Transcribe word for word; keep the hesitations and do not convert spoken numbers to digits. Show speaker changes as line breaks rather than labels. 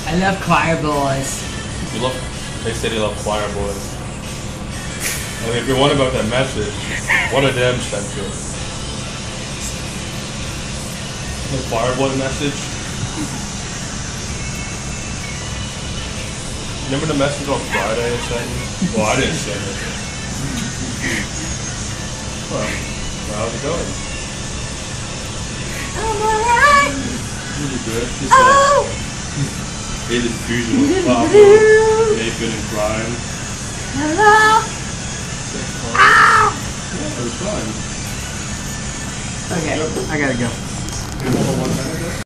I love choir boys.
You love, they said you love choir boys. And if you're wondering about that message, one of them sent you. The choir boy message. Remember the message on Friday I sent you? Well, I didn't send it. Well, how's it going?
I'm alright.
Really good. Just
Oh!
like, ate his fusion with Papa, Nathan and Brian.
Hello? Ow!
Yeah, it was fun.
Okay, I gotta go.